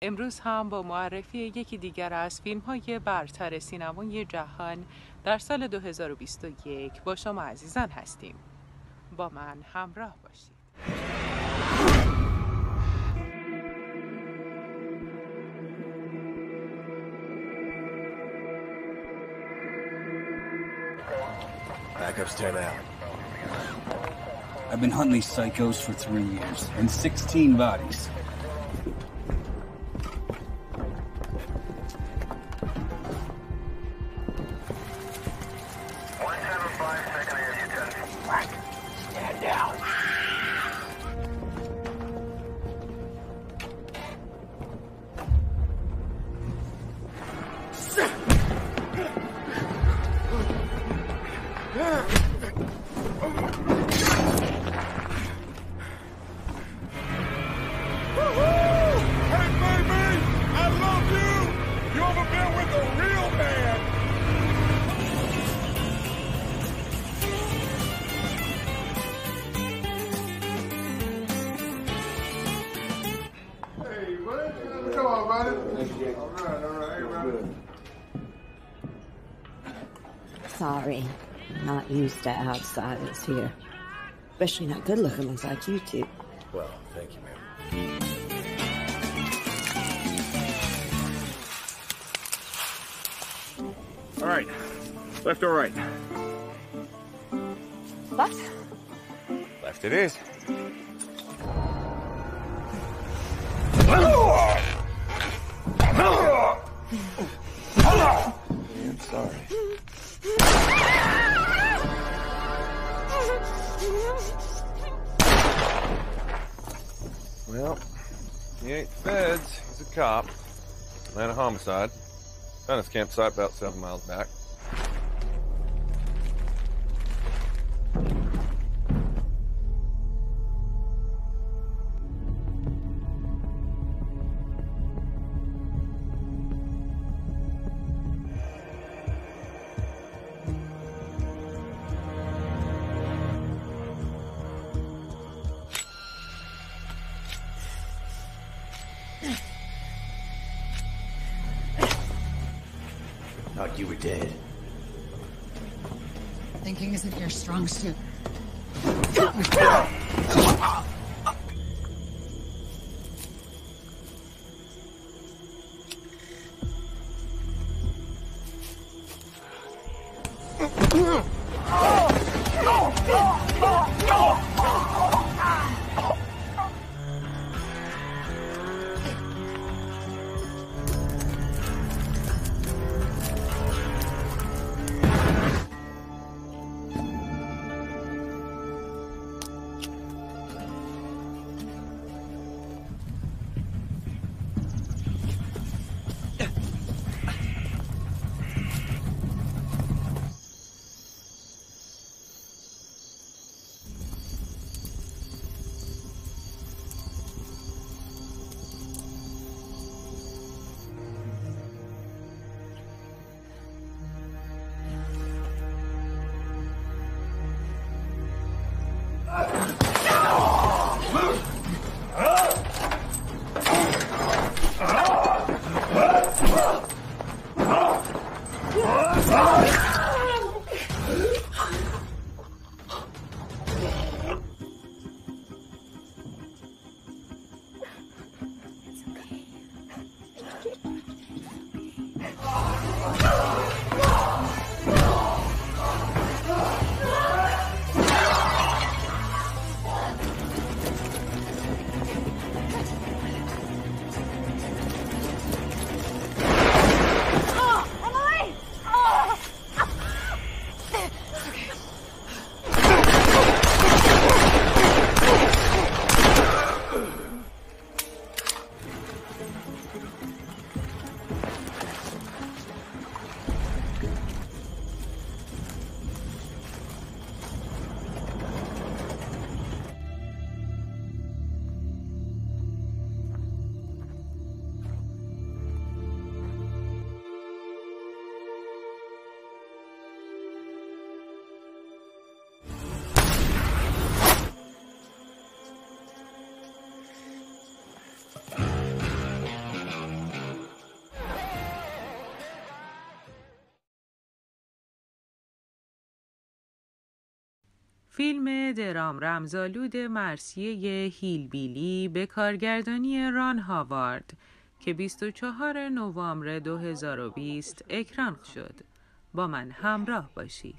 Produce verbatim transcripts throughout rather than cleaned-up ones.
امروز هم با معرفی یکی دیگر از فیلم‌های برتر سینمای جهان در سال دو هزار و بیست و یک با شما عزیزان هستیم. با من همراه باشید. Backups ten out. I've been hunting these psychos for three years, and sixteen bodies. one seven five, second air, you ten. Right. Stand down. Sorry, I'm not used to outsiders here. Especially not good-looking ones like you two. Well, thank you, ma'am. All right. Left or right? Left? Left it is. I'm sorry. Well, he ain't feds. He's a cop. And a homicide. Found his campsite about seven miles back. Thought you were dead. Thinking isn't your strong suit. فیلم درام رمزآلود مرثیه هیلبیلی به کارگردانی ران هاوارد که بیست و چهارم نوامبر دو هزار و بیست اکران شد. با من همراه باشید.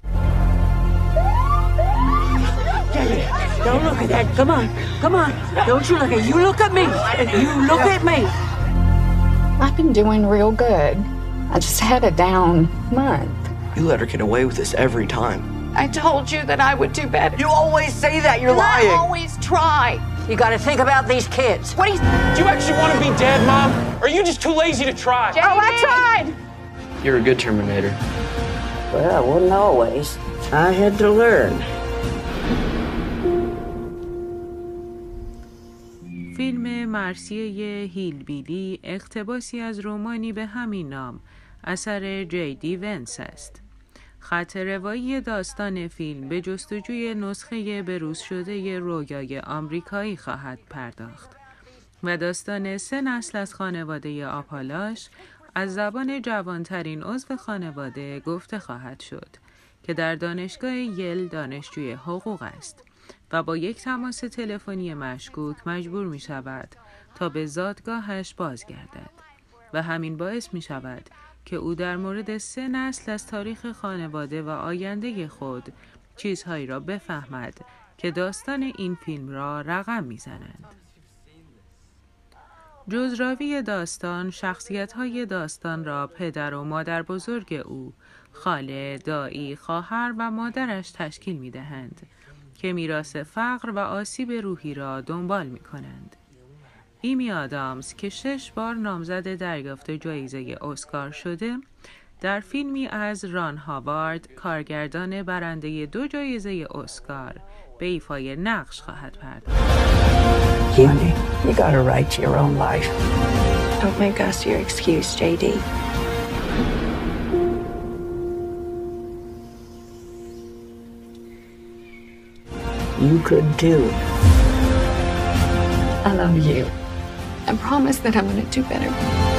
Don't look at that. Come on. Come on. Don't you look at you. Look at me. You look at me. I've been doing real good. I just had a down month. You let her get away with this every time. I told you that I would do better. You always say that. You're and lying. I always try. You got to think about these kids. What do you... Do you actually want to be dead, Mom? Or are you just too lazy to try? Oh, I tried. You're a good Terminator. Well, I wasn't always. I had to learn. فیلم مرثیه هیلبیلی اقتباسی از رمانی به همین نام اثر جی دی ونس است. خط روایی داستان فیلم به جستجوی نسخه بروز شده رویای آمریکایی خواهد پرداخت و داستان سه نسل از خانواده آپالاش از زبان جوانترین عضو خانواده گفته خواهد شد که در دانشگاه یل دانشجوی حقوق است و با یک تماس تلفنی مشکوک مجبور می شود تا به زادگاهش بازگردد و همین باعث می شود که او در مورد سه نسل از تاریخ خانواده و آینده خود چیزهایی را بفهمد که داستان این فیلم را رقم می زنند. جزراوی داستان شخصیت‌های داستان را پدر و مادر بزرگ او، خاله، دایی، خواهر و مادرش تشکیل می دهند که میراث فقر و آسیب روحی را دنبال می کنند. ایمی آدامز که شش بار نامزد دریافت جایزه اسکار شده، در فیلمی از ران هاوارد کارگردان برنده دو جایزه اسکار به ایفای نقش خواهد پرداخت. Honey, you got a right to your own life. Don't make us your excuse, J D. You could too. I love you. I promise that I'm going to do better.